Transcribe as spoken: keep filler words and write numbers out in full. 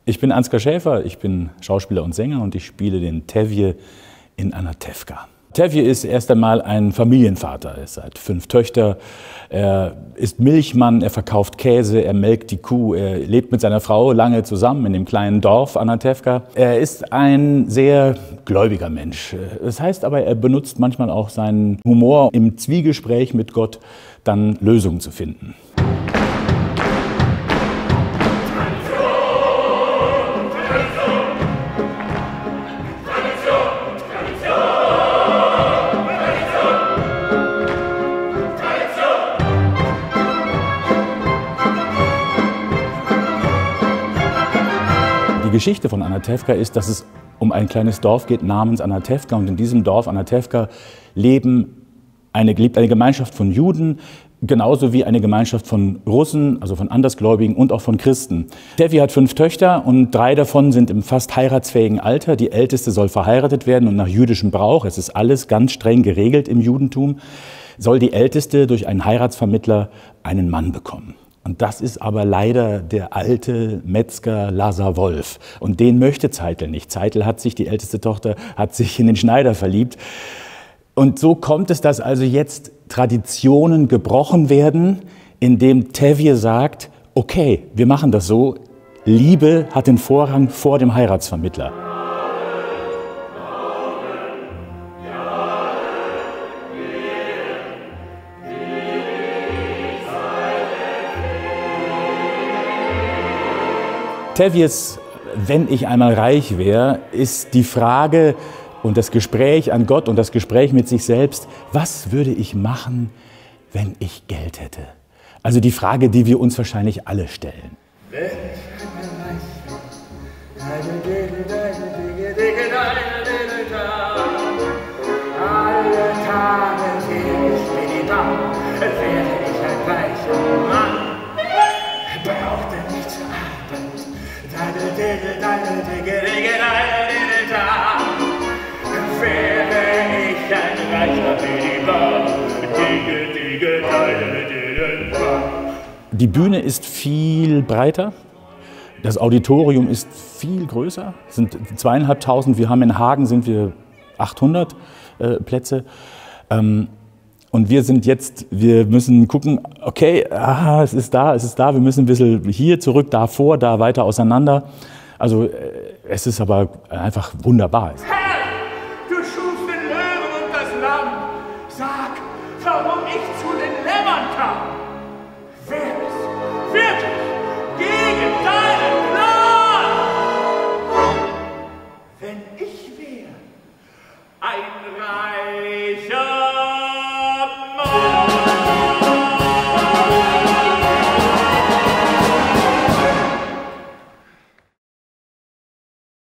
Ich bin Ansgar Schäfer, ich bin Schauspieler und Sänger und ich spiele den Tevje in Anatevka. Tevje ist erst einmal ein Familienvater, er hat fünf Töchter, er ist Milchmann, er verkauft Käse, er melkt die Kuh, er lebt mit seiner Frau lange zusammen in dem kleinen Dorf Anatevka. Er ist ein sehr gläubiger Mensch. Das heißt aber, er benutzt manchmal auch seinen Humor im Zwiegespräch mit Gott, dann Lösungen zu finden. Die Geschichte von Anatevka ist, dass es um ein kleines Dorf geht namens Anatevka und in diesem Dorf Anatevka leben eine, lebt eine Gemeinschaft von Juden, genauso wie eine Gemeinschaft von Russen, also von Andersgläubigen und auch von Christen. Tevje hat fünf Töchter und drei davon sind im fast heiratsfähigen Alter. Die älteste soll verheiratet werden und nach jüdischem Brauch, es ist alles ganz streng geregelt im Judentum, soll die älteste durch einen Heiratsvermittler einen Mann bekommen. Und das ist aber leider der alte Metzger Lazar Wolf. Und den möchte Zeitel nicht. Zeitel hat sich, die älteste Tochter, hat sich in den Schneider verliebt. Und so kommt es, dass also jetzt Traditionen gebrochen werden, indem Tevje sagt, okay, wir machen das so, Liebe hat den Vorrang vor dem Heiratsvermittler. Tevjes "Wenn ich einmal reich wäre" ist die Frage und das Gespräch an Gott und das Gespräch mit sich selbst, was würde ich machen, wenn ich Geld hätte? Also die Frage, die wir uns wahrscheinlich alle stellen. Wenn alle Tage sehe ich mir die Bank, wäre ich ein reicher Mann, brauchte nicht zur Arbeit. Wäre ich ein reicher Minibar. Die Bühne ist viel breiter, das Auditorium ist viel größer, es sind zweieinhalbtausend, wir haben in Hagen sind wir achthundert äh, Plätze. Ähm, Und wir sind jetzt, wir müssen gucken, okay, aha, es ist da, es ist da, wir müssen ein bisschen hier zurück, da vor, da weiter auseinander. Also es ist aber einfach wunderbar. Herr, du schufst den Löwen und das Lamm. Sag, warum ich zu den Lämmern kam. Wer ist wirklich gegen deinen Plan? Wenn ich wäre ein reicher